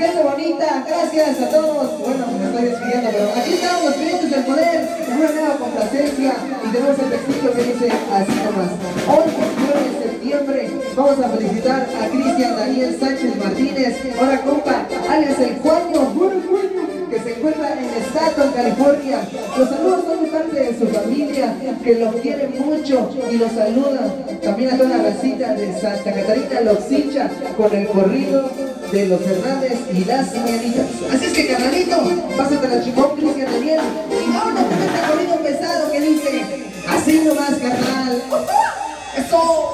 gente bonita, gracias a todos. Bueno, me estoy despidiendo, pero aquí estamos los clientes del poder, con una nueva complacencia. Y tenemos el textillo que dice así nomás. Hoy, 9 de septiembre, vamos a felicitar a Cristian Daniel Sánchez Martínez. Hola, compa, alias El Cuaño, que se encuentra en Staton, California. Los saludos son de parte de su familia, que los quiere mucho y los saluda. También a toda la racita de Santa Catarina, Loxicha, con el corrido de los Hernández y las señoritas. Así es que, carnalito, pásate la chingón, Cristian Daniel, y vámonos con este corrido pesado que dice así nomás, carnal. ¡Eso!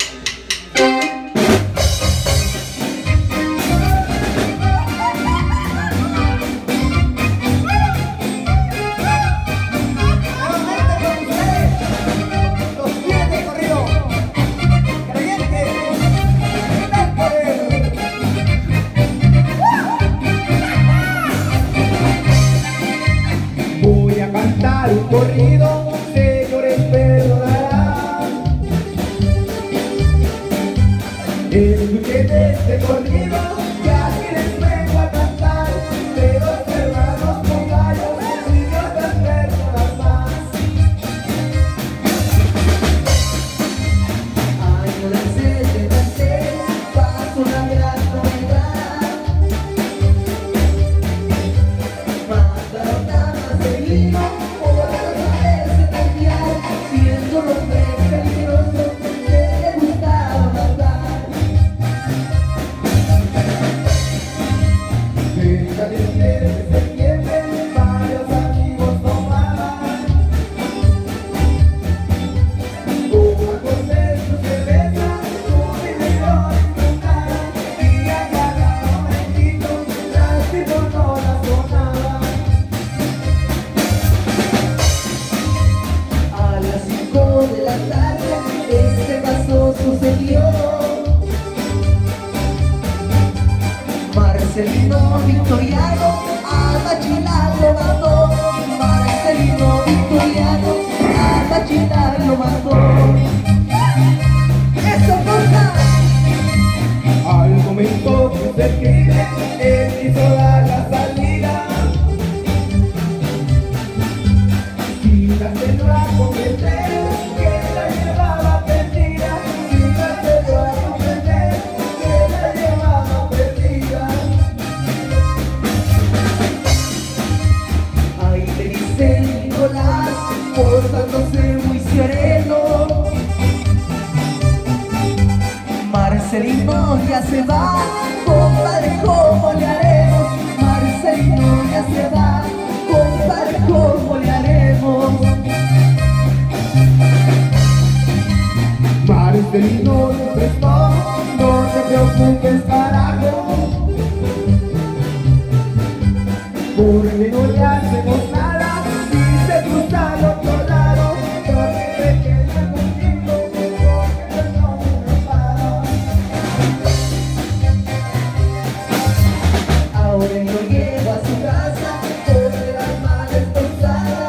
Un corrido, señores, perdonarán. Escuchen este corrido, que aquí les vengo a cantar. De dos hermanos con gallos y de otras personas más. Año del 76, pasó una gran novedad. Mataron damas de vino. Siendo los peligrosos que le gustaba matar. Cerca del 3 de septiembre, varios amigos tomaban. Con de su cerveza, su dinero disfrutaban. Y a cada momentito, tránsito no la sonaba. A las 5 de la tarde, este paso sucedió. Marcelino Victoriano a Machina lo mató. Marcelino Victoriano a Machina lo mató. ¡Eso corta! Al momento que se escribe, él quiso dar la salida. Y la señora comprender que la llevaba perdida. Y la señora comprender que la llevaba perdida. Ahí le dice Nicolás, portándose muy sereno. Marcelino ya se va, compadre, ¿cómo le haremos? Marcelino ya se va, compadre, ¿cómo le haremos? Marcelino le prestó, no te preocupes, carajo. Por mí no le hacemos nada, si se cruza al otro lado. Porque se queda contigo, porque no me para. Ahora yo llego a su casa, con el alma destrozada.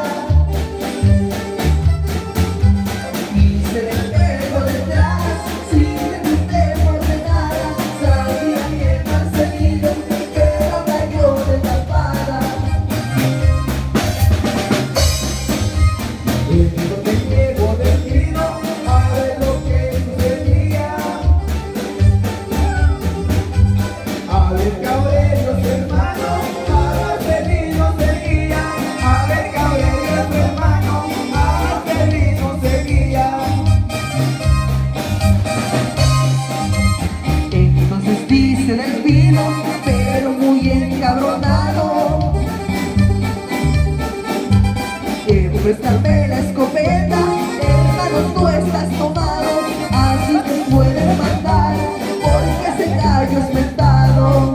Y se le pego detrás, sin que por de nada. Sabía que Marcelino, pero cayó de tapada. No te llevo destino, a ver lo que sucedía. A ver que Aurelio su hermano, a Marcelino seguía. A ver que Aurelio su hermano, a Marcelino seguía. Entonces dice Delfino, pero muy encabronado: préstame la escopeta, hermano, tú estás tomado, así te pueden matar, porque ese gallo es mentado.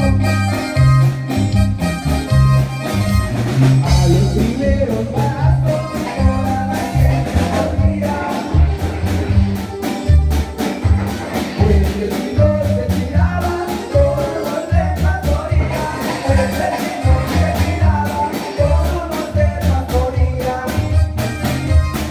A los primeros balazos, toda la gente moría. El servidor se tiraba, todos los demás morían. El servidor se tiraba, todos los demás morían.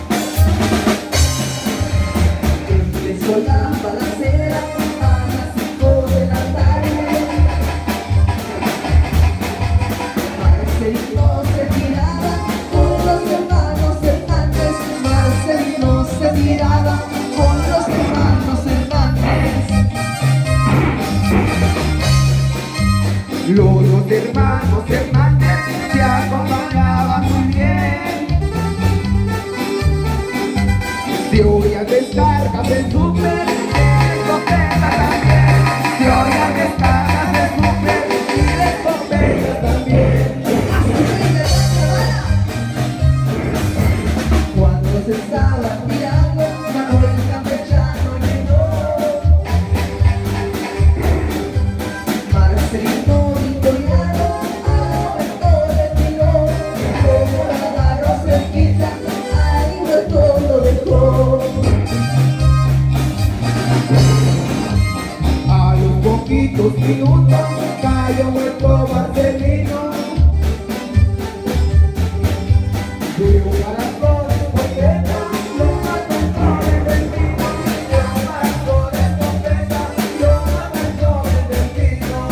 Los dos hermanos Hernández se acompañaban muy bien. Se oían descargas en súper, en escopeta también. Se oían descargas en súper y de escopeta también. Cuando se estaba tirando, Manuel Campechano llegó. Marcelino Victoriano a momento le tiró. Como la agarró cerquita, ahí no todo dejó. A los poquitos minutos cayó muerto Marcelino. De un caracol de escopeta lo mató el destino. De un caracol de escopeta lo mató el destino.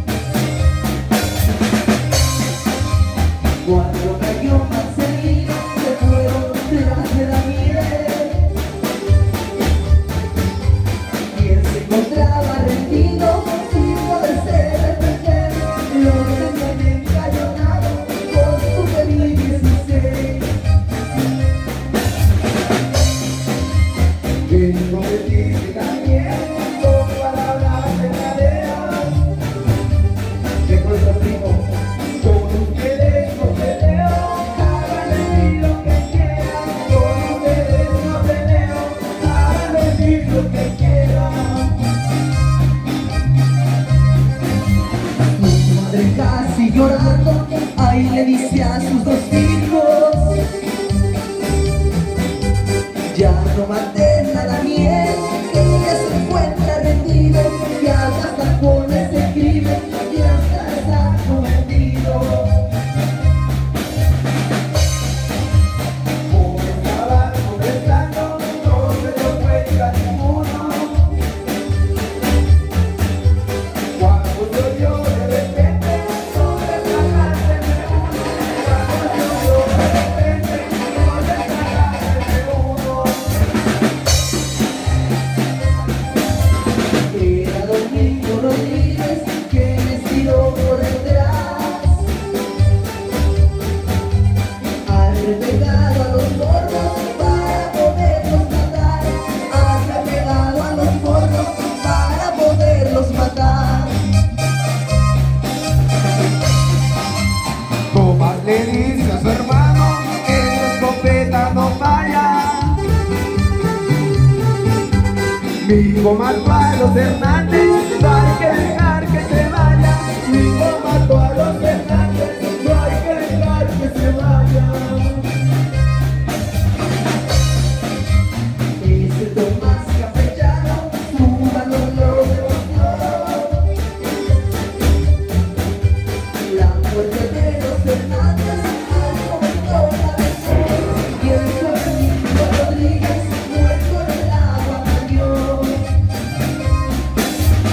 Cuando cayó Marcelino, se fueron detrás de la miel. Y él se encontraba rendido, sin poderse defender. Lo tenían encallonado con su Felipe 16. Que no me dice también con palabras verdaderas. ¿Qué cosa, primo? Con ustedes no peleo, hagan decir lo que quieran. Con ustedes no peleo, hagan decir lo que quieran. Su madre casi llorando, ahí le dice a sus dos hijos: ya no maten a Daniel, que ya se encuentra rendido. Ya basta con ese crimen, ya está cometido. Como estaban conversando, no se dio cuenta ninguno. Cuando se oyó de repente, sobre la casa de uno. Cuando se oyó de repente, sobre la casa de uno. Era Domingo Rodríguez que les tiró por detrás. Había pegado a los gordos para poderlos matar. Había pegado a los gordos para poderlos matar. Tomás le dice a su hermano que su escopeta no falla. Mi hijo mató a los Hernández, no hay que dejar que se vaya. Mi hijo mató a los Hernández, no hay que dejar que se vaya. Ese Tomás Campechano, su valor lo demostró. La muerte de los Hernández al momento la dejó. Y el Domingo Rodríguez muerto en el agua cayó.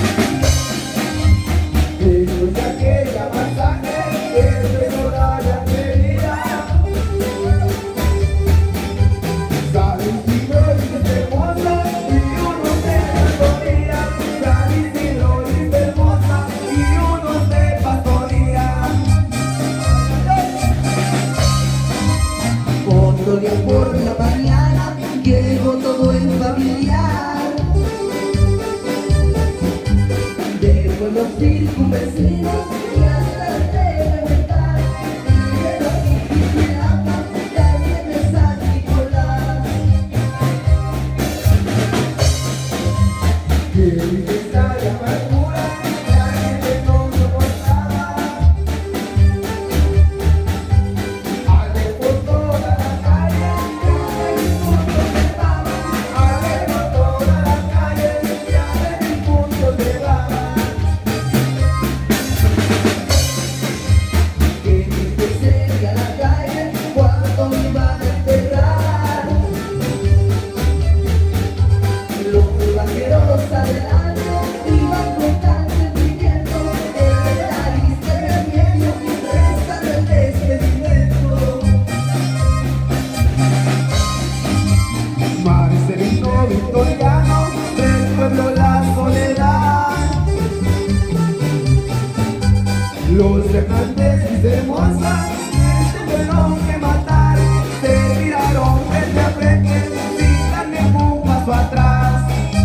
Los Fernández y Hermosa se tuvieron que matar, se tiraron frente a frente sin dar ningún paso atrás.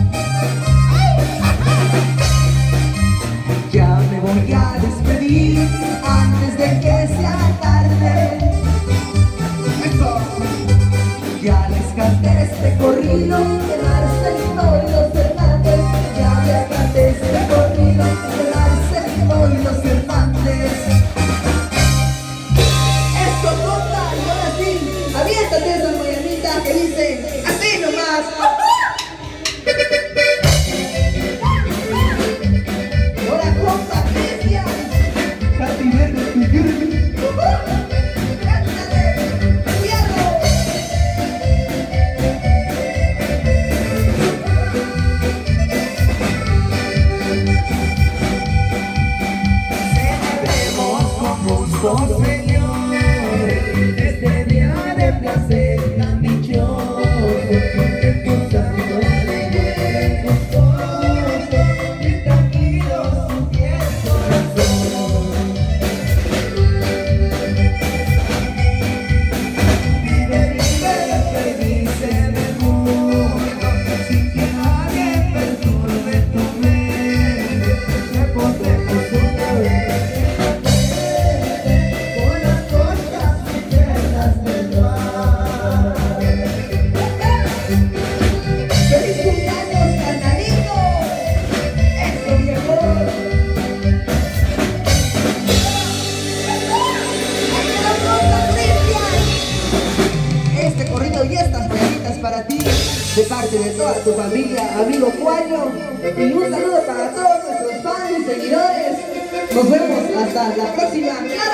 Ya me voy a despedir antes de que sea tarde. ¡Eso! Ya les canté este corrido de Marcelino y los Fernández. Ya les canté este corrido de Marcelino y los Fernández. Esto corta y ahora sí, aviéntate esa mañanita que dice así nomás. Y ahora compa Cristian. Katy Verde, tu Yuri. ¡Cántale! ¡Fierro! Celebremos con gusto, Señor, este día de placer tan dichoso, escuchando alegre, gozoso y tranquilo su fiel corazón. Vive, vive, feliz en el mundo, sin que nadie perturbe tu mente. Recordemos una vez con las cosas eternas del mar. ¡Feliz cumpleaños, carnalito! ¡Eso, viejo! ¡Ahí te la compa, Cristian! Este corrido y estas mañanitas para ti, de parte de toda tu familia, amigo Juaño, y un saludo para todos nuestros fans y seguidores. Nos vemos hasta la próxima.